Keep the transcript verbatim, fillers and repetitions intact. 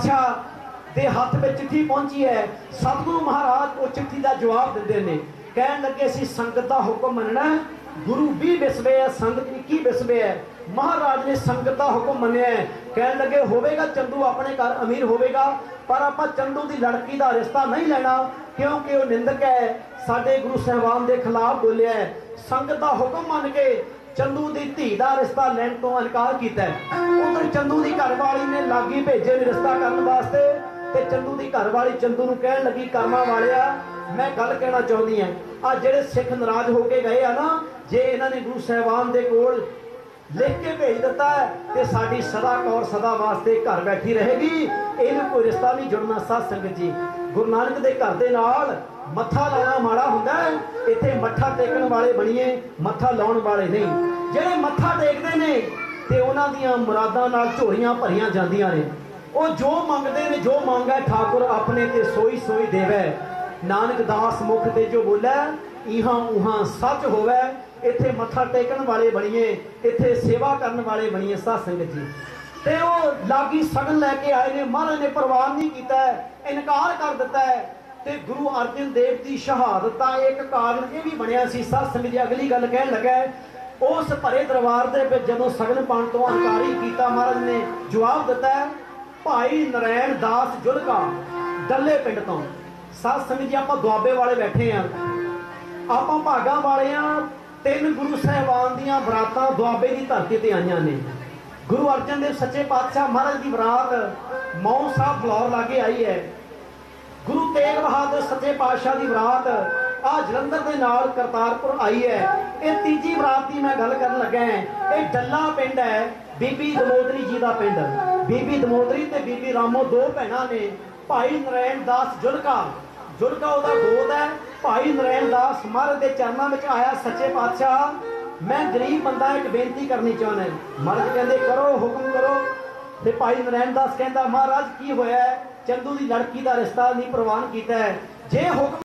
पातशाह दे हथ में चिट्ठी पहुंची है। सतगुरु महाराज वो चिट्ठी का जवाब देते हैं, कह लगे असीं संगत का हुक्म मनना, गुरु भी बिसवे है, संगत इक्की बिसवे है। महाराज ने संगत का हुक्म मनिया है, कह लगे होवेगा चंदू अपने घर अमीर होवेगा, पर आपां चंदू की लड़की का रिश्ता नहीं लेना, क्योंकि वह निंदक है, साडे गुरु साहिबान के खिलाफ बोलिया है। संगत का हुक्म मन के चंदू की धी का रिश्ता लैण तो इनकार किया। उधर चंदू की घरवाली ने लागी भेजे ने रिश्ता करने वास्ते, ते चंदू की घरवाली चंदू नूं कहण लगी, कर्मा वालिया मैं गल कहना चाहती हैं, आ जिहड़े सिख नाराज होके गए आ ना, जे इन्हां ने गुरु साहिबान दे कोल लिख के भेज दिता है तो साडी सदा कौर सदा वास्ते घर बैठी रहेगी, इहनूं कोई रिश्ता नहीं जुड़ना। साध संगत जी, गुरु नानक दे घर दे नाल मत्था लाना माड़ा हुंदा है, इत्थे मत्था टेकण वाले बणीए, मत्था लाउण वाले नहीं। जिहड़े मत्था टेकदे ने ते उन्हां दीआं मुरादां नाल झोलियां भरियां जांदियां ने, वो जो मंगते ने, जो मांगा ठाकुर अपने ते सोई सोई देवै। नानक दास मुख ते जो बोलै इहां उहां सच होवै। इत्थे मत्था टेकण वाले बणीए, इत्थे सेवा करन वाले बणीए। साध संगत जी, ते वो लागी सगन लैके आए ने, महाराज ने प्रवान नहीं किया, इनकार कर दिता है। ते गुरु अर्जन देव की शहादत का एक कागज ये भी बनया सी। साध संगत जी, अगली गल कहण लगा, उस भरे दरबार दे विच जदों सगन पाण तो इनकारी किया, महाराज ने जवाब दिता है, भाई नारायण दास जुलका डल्ले पिंड तो। साध संगत जी, आपां दुआबे वाले बैठे हैं, आपां भागां वाले हैं। तीन गुरु साहिबान दीआं बरातां दुआबे की धरती ते आईयां ने। गुरु अर्जन देव सच्चे पातशाह महाराज की बरात मऊ साहब फलौर लागे आई है। गुरु तेग बहादुर सच्चे पातशाह की बरात आ जलंधर के नाल करतारपुर आई है। ये तीजी बरात की मैं गल करन लगा है। ये डल्ला पिंड है, बीबी दमोदरी जी का पिंड। बीबी दमोदरी ते बीबी रामो दो भैणां ने। भाई नारायण दास जुलका, जुलका उहदा गोद है। भाई नारायण दास महाराज के चरणों में आया, सच्चे पातशाह मैं गरीब बंदा एक बेनती करनी चाहना। महाराज कहते करो, हुक्म करो। ते भाई नारायण दास कहता, महाराज की होया, चंदू की लड़की का रिश्ता नहीं प्रवान किया है, जे हुक्म